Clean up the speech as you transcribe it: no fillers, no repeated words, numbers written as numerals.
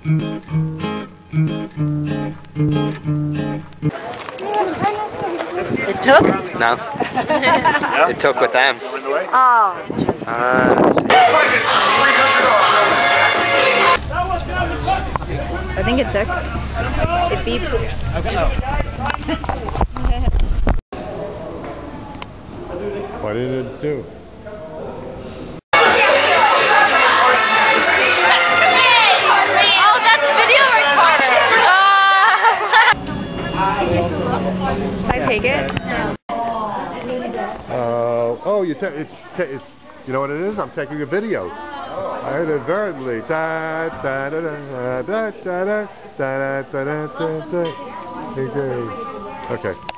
It took? No. It took with them. Oh. I think it took. It beeped. What did it do? Oh, that's video recording. Can I take it? Oh, it's you know what it is? I'm taking a video. I inadvertently. Da da da da da da da da da da da. Okay.